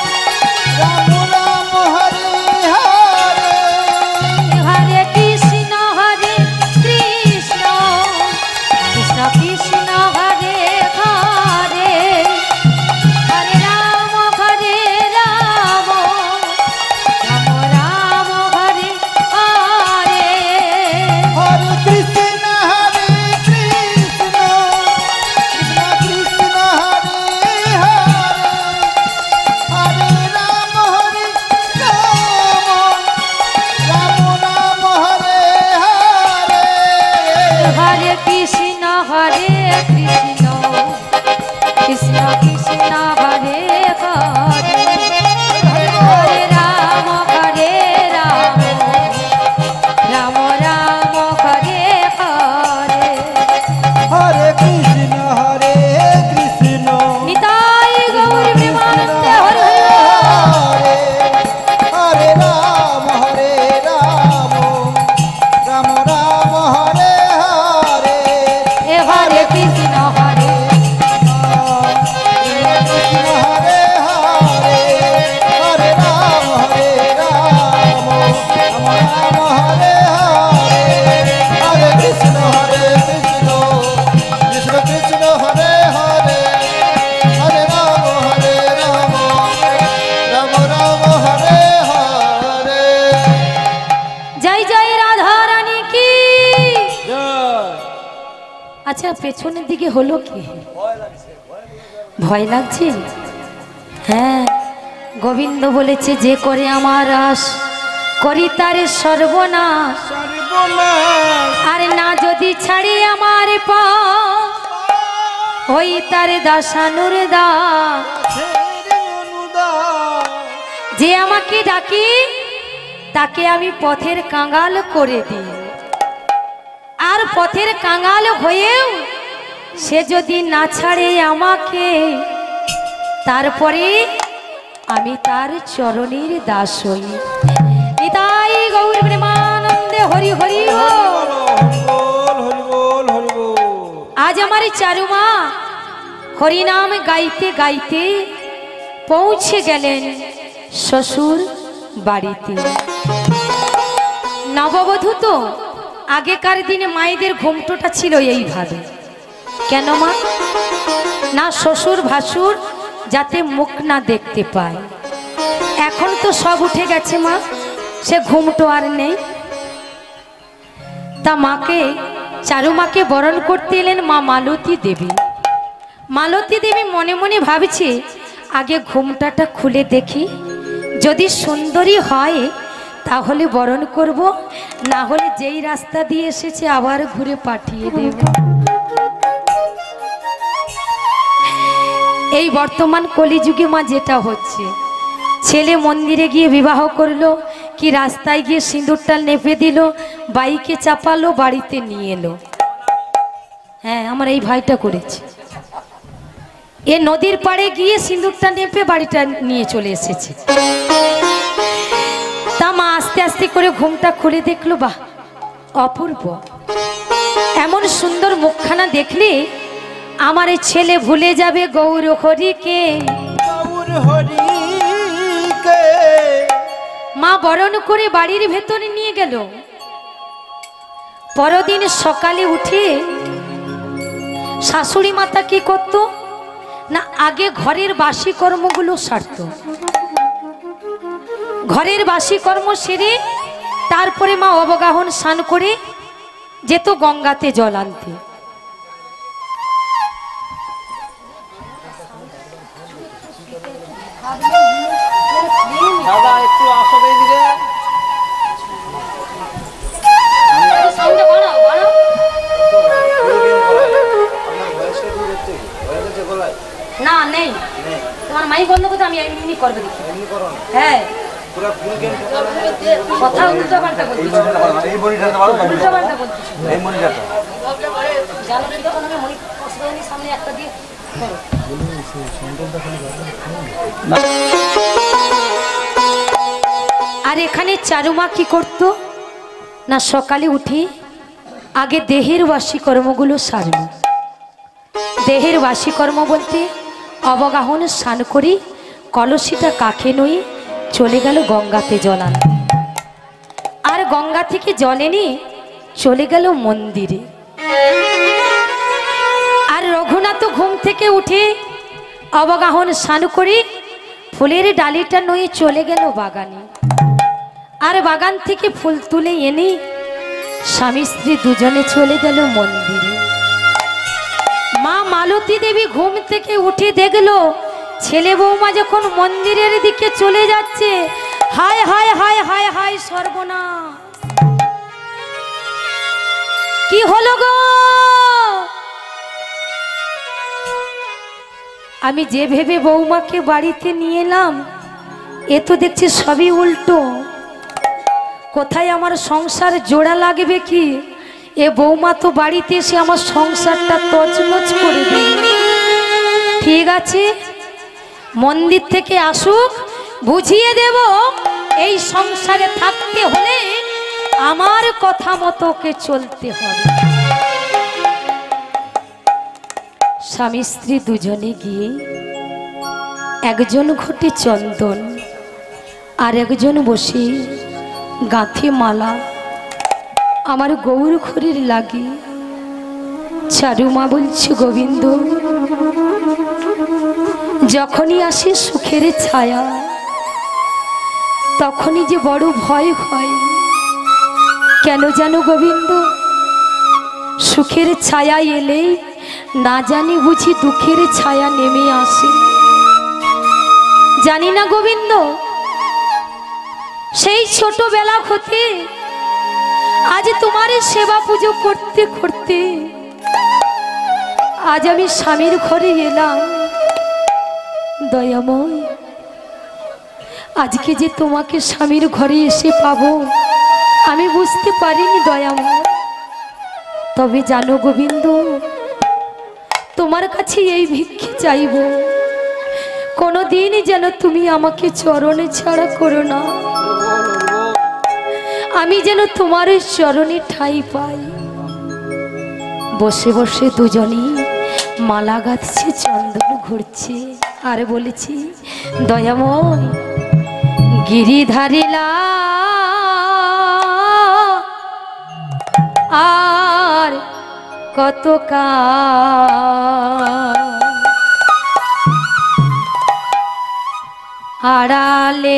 রাম হরে হরে। হরে কৃষ্ণ কৃষ্ণ কৃষ্ণ কৃষ্ণ হরে হরে হরে রাম রাম রাম রাম হরে হরে। হরে কৃষ্ণ কৃষ্ণ কৃষ্ণ কৃষ্ণ হরে হরে হরে রাম রাম রাম হরে হরে। হরে কৃষ্ণ কৃষ্ণ কৃষ্ণ কৃষ্ণ হরে হরে হরে রাম রাম রাম রাম হরে হরে। হরে কৃষ্ণ কৃষ্ণ নিতাই গৌর প্রেমানন্দে হরে হরে হরে রাম রাম রাম হরে হরে। এ হরে কৃষ্ণ হরে কৃষ্ণ হরে হরে হরে রাম রাম রাম হরে হরে হরে কৃষ্ণ কৃষ্ণ কৃষ্ণ কৃষ্ণ হরে হরে হরে রাম রাম রাম হরে হরে। জয় জয় রাধা রানী কি। জয়। আচ্ছা পেছনের দিকে হলো কি? ভয় লাগছে? হ্যাঁ, গোবিন্দ বলেছে যে করে আমার আশ করি তার সর্বনাশ। আর না যদি ছাড়ি আমার পা হই তার দাসানুর দা। যে আমাকে ডাকি তাকে আমি পথের কাঙাল করে দিই। আর পথের কাঙাল হয়েও সে যদি না ছাড়ে আমাকে, তারপরে আমি তার চরণের দাস হই। নিতাই গৌর প্রেমানন্দে হরি হরি বল। হরি বল হরি বল। আজ আমার চারুমা হরিনাম গাইতে গাইতে পৌঁছে গেলেন শ্বশুর বাড়িতে। নববধূ তো আগেকার দিনে মায়েদের ঘুমটোটা ছিল এইভাবে। কেন মা? না শ্বশুর ভাসুর যাতে মুখ না দেখতে পায়। এখন তো সব উঠে গেছে মা, সে ঘুমটো আর নেই। তা মাকে চারুমাকে বরণ করতে এলেন মা মালতী দেবী। মালতী দেবী মনে মনে ভাবছে আগে ঘুমটাটা খুলে দেখি, যদি সুন্দরী হয় তাহলে বরণ করব, না হলে যেই রাস্তা দিয়ে এসেছে আবার ঘুরে পাঠিয়ে দেব। এই বর্তমান কলিযুগে মা যেটা হচ্ছে, ছেলে মন্দিরে গিয়ে বিবাহ করলো, কি রাস্তায় গিয়ে সিঁদুরটা নেপে দিল, বাইকে চাপালো, বাড়িতে নিয়ে এলো। হ্যাঁ, আমার এই ভাইটা করেছে। এ নদীর পাড়ে গিয়ে সিঁদুরটা নেপে বাড়িটা নিয়ে চলে এসেছে। তা মা আস্তে আস্তে করে ঘুমটা খুলে দেখলো, বাহ অপূর্ব, এমন সুন্দর মুখখানা দেখলে আমার এই ছেলে ভুলে যাবে গৌর হরিকে। গৌর হরিকে মা বরণ করে বাড়ির ভেতরে নিয়ে গেল। পরদিন সকালে উঠে শাশুড়ি মাতা কি করত না, আগে ঘরের বাসি কর্মগুলো সারত। ঘরের বাসি কর্ম সেরে তারপরে মা অবগাহন স্নান করে যেত গঙ্গাতে জল আনতে। দাদা একটু আসো এইদিকে। না নেই, তোমার মাই বন্ধ করতে আমি এমনি করবে দেখি। হ্যাঁ, কথা উল্টো পাল্টা বলছি। এই মনিটরটা ভালো তো? উল্টো পাল্টা বলছি। এই মনিটরটা জানো কি তখন আমি মনি কষ্টদানি সামনে একটা দিয়ে করো। আর এখানে চারুমা কি করত না, সকালে উঠে আগে দেহের বাসি কর্মগুলো সারল। দেহের বাসি কর্ম বলতে অবগাহন স্নান করি, কলসিটা কাকে নই চলে গেল গঙ্গাতে জল আনতে। আর গঙ্গা থেকে জল এনে চলে গেল মন্দিরে। আর রঘুনাথ ঘুম থেকে উঠে অবগাহন স্নান করি, ফুলের ডালিটা নয়ে চলে গেল বাগানে। আর বাগান থেকে ফুল তুলে এনে স্বামী স্ত্রী দুজনে চলে গেল মন্দিরে। মা মালতী দেবী ঘুম থেকে উঠে দেখলো ছেলে বৌমা যখন মন্দিরের দিকে চলে যাচ্ছে, হায় হায় হায় হায় হায় সর্বনাশ, কি হলো গো? আমি যে ভেবে বৌমাকে বাড়িতে নিয়ে এলাম, এ তো দেখছি সবই উল্টো। কোথায় আমার সংসার জোড়া লাগবে কি, এ বৌমা তো বাড়িতে এসে আমার সংসারটা তছনছ করে দেবে। ঠিক আছে, মন্দির থেকে আসুক, বুঝিয়ে দেব এই সংসারে থাকতে হলে আমার কথা মতো ওকে চলতে হবে। স্বামী স্ত্রী দুজনে গিয়ে একজন ঘটে চন্দন আর একজন বসে গাঁথে মালা আমার গৌর ঘরের লাগে। চারুমা বলছে, গোবিন্দ যখনই আসে সুখের ছায়া তখনই যে বড় ভয় হয়। কেন জানো গোবিন্দ, সুখের ছায়া এলেই না জানি বুঝি দুঃখের ছায়া নেমে আসে। জানি না গোবিন্দ, সেই ছোটবেলা হতে আজ তোমার সেবা পুজো করতে করতে আজ আমি স্বামীর ঘরে এলাম। দয়াময়, আজকে যে তোমাকে স্বামীর ঘরে এসে পাবো আমি বুঝতে পারিনি দয়াময়। তবে জানো গোবিন্দ, তোমার কাছে এই ভিক্ষে চাইব, কোনোদিন যেন তুমি আমাকে চরণে ছাড়া করো না, আমি যেন তোমার চরণে ঠাঁই পাই। বসে বসে দুজনই মালা গাঁথছে, চন্দন ঘুরছে আর বলেছি, দয়াময় গিরিধারিলা আর কত আড়ালে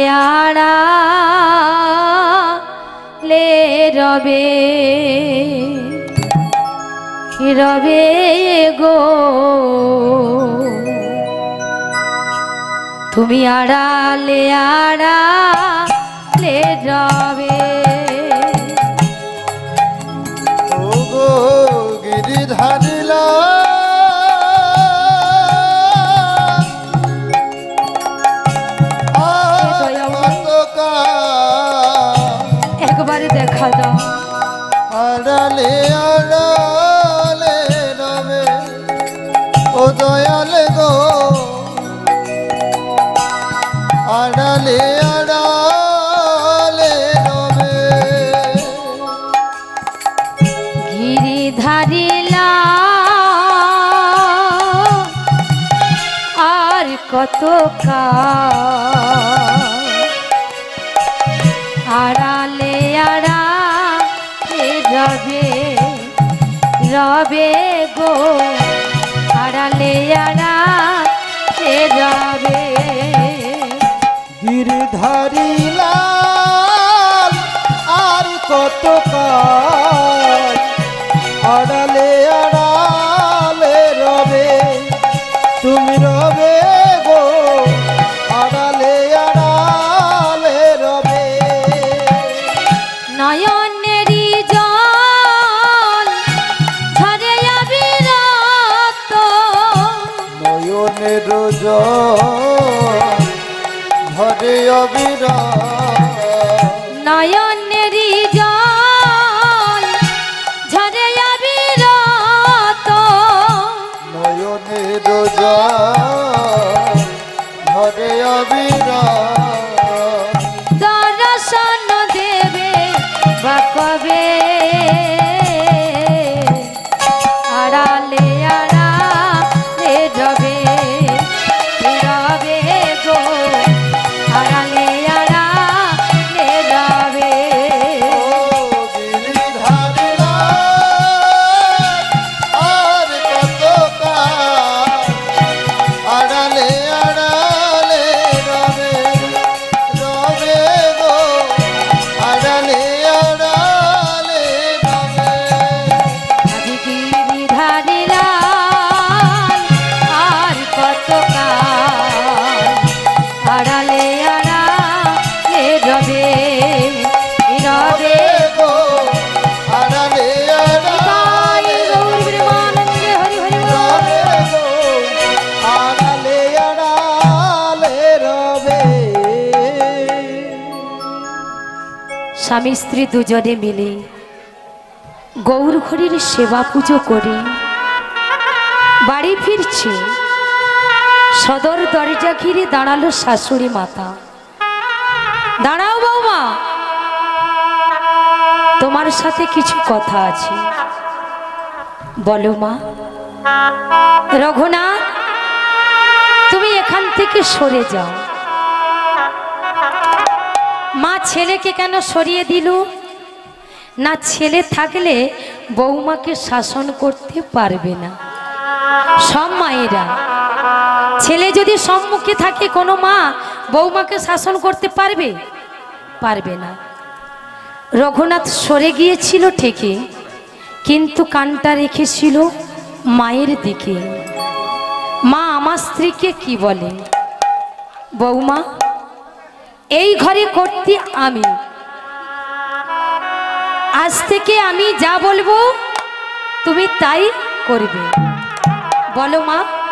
আড়ালে রবে রবে গো, তুমি আড়ালে আড়ালে রবে। ধারিলা একবারে দেখা দাও। আড়ালে আড়ালে রবে ও দয়াল গো, আড়ালে আড়ালে রবে। গিরি ধারিলা আর কত আড়ালে আড়ালে রবে রবে গো, আড়ালে আড়ালে রবে। গিরিধারিলা আর কত কাল আড়ালে আড়ালে রবে, তুমি রবে গো আড়ালে আড়ালে রবে। নয়নেরই জল ঝরে অবিরত, নয়নের জল ঝরে অবিরত, নয়নেরই জল ঝরে অবিরত, নয়নের জল ঝরে অবিরত। দর্শন দেবে বা কবে, আড়ালে আড়ালে রবে রবে গো, আড়ালে আড়ালে রবে। গিরিধারিলা আর কত কাল আড়ালে আড়ালে রবে রবে গো, আড়ালে আড়ালে রবে। আদি গিরিধারিলা আর কত আড়ালে আড়ালে রবে রবে গো আড়ালে আড়ালে গৌর ব্রহ্মানন্দে হরি হরি বল। রবে গো, আড়ালে আড়ালে রবে। স্বামী স্ত্রী দুজনে মিলে গৌর ঘরের সেবা পুজো করে বাড়ি ফিরছে। সদর দরজা ঘিরে দাঁড়ালো শাশুড়ি মাতা। দাঁড়াও বৌমা, তোমার সাথে কিছু কথা আছে। বলো মা। রঘুনাথ, তুমি এখান থেকে সরে যাও। মা ছেলেকে কেন সরিয়ে দিল না? ছেলে থাকলে বৌমাকে শাসন করতে পারবে না। সব মায়েরা, ছেলে যদি সম্মুখে থাকে কোনো মা বৌমাকে শাসন করতে পারবে? পারবে না। রঘুনাথ সরে গিয়েছিল ঠিকই, কিন্তু কানটা রেখেছিল মায়ের দিকে। মা আমার স্ত্রীকে কি বলে? বৌমা, এই ঘরে করতে আমি, আজ থেকে আমি যা বলবো তুমি তাই করবে। বলো মা।